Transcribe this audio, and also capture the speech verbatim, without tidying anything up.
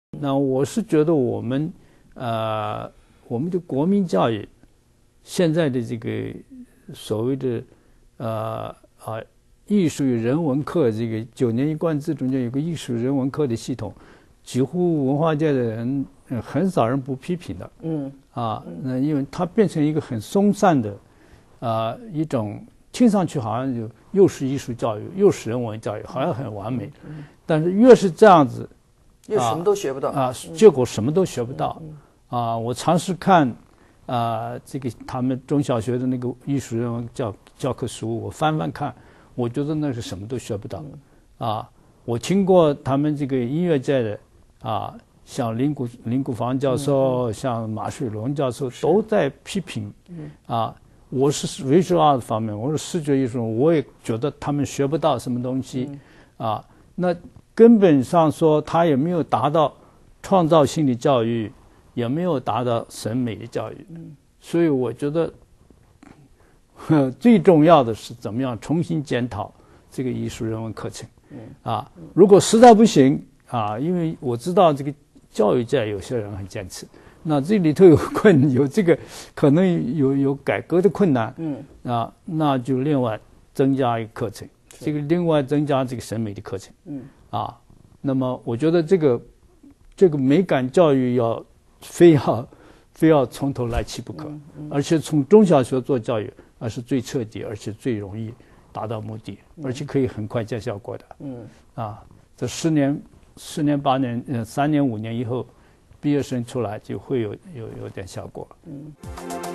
那我是觉得我们呃我们的国民教育现在的这个所谓的呃啊艺术与人文课，这个九年一贯制中间有个艺术人文课的系统，几乎文化界的人、呃、很少人不批评的。嗯啊，那因为它变成一个很松散的啊、呃、一种，听上去好像就又是艺术教育又是人文教育，好像很完美。嗯、但是越是这样子。 又什么都学不到啊, 啊，结果什么都学不到。嗯嗯、啊，我尝试看啊，这个他们中小学的那个艺术人文教教科书，我翻翻看，我觉得那是什么都学不到。嗯、啊，我听过他们这个音乐界的啊，像林谷林谷房教授，嗯、像马水龙教授都在批评。嗯、啊，我是 visual art 方面，我是视觉艺术，我也觉得他们学不到什么东西。嗯、啊，那。根本上说，他也没有达到创造性的教育，也没有达到审美的教育。嗯、所以我觉得，最重要的是怎么样重新检讨这个艺术人文课程。嗯、啊，如果实在不行啊，因为我知道这个教育界有些人很坚持，那这里头有困有这个可能有有改革的困难。嗯、啊，那就另外增加一个课程，这个另外增加这个审美的课程。嗯。啊，那么我觉得这个这个美感教育要非要非要从头来起不可，嗯嗯、而且从中小学做教育，而是最彻底，而且最容易达到目的，嗯、而且可以很快见效果的。嗯，啊，这十年、十年、八年、呃，三年、五年以后，毕业生出来就会有有有点效果。嗯。